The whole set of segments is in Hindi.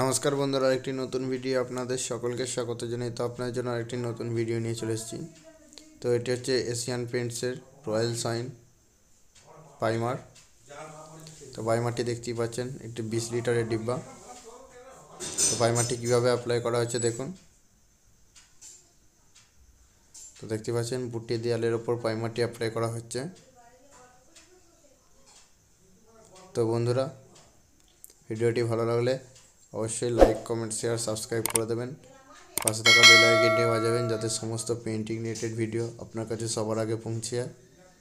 नमस्कार बंधुरा आरेकटी नतून भिडियो आपनादेर सकलके स्वागत जानाई। तो आपनादेर जोन्नो आरेकटी नतून भिडियो निये चले एसेछि। तो एटी हच्छे एशियान पेंट्सेर रय्याल शाइन प्राइमार। तो प्राइमारटी देखतेई पाच्छेन एकटी 20 लिटारेर डिब्बा। तो प्राइमारटी किभाबे अप्लाई करा हच्छे देखुन। तो देखते पाच्छेन पुट्टी देयालेर ओपर प्राइमारटी अप्लाई करा हच्छे। तो बंधुरा भिडियोटी भालो लागले अवश्य लाइक कमेंट शेयर सबसक्राइब कर देवें। पाशे थाका बेल आइकनटी बाजाबेन जाते समस्त पेंटिंग रिलेटेड भिडियो आपनार काछे सबार आगे पौंछे जाय।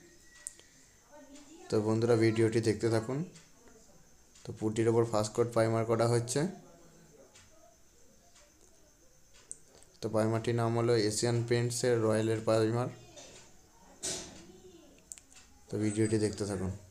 तो बंधुरा भिडियोटी देखते थाकुन। तो पुटिर ओपर फार्स्ट कोट प्राइमार करा हच्छे। तो प्राइमारटिर नाम हलो एशियान पेंट्सेर रय्यालेर प्राइमार। तो भिडियोटी देखते थाकुन।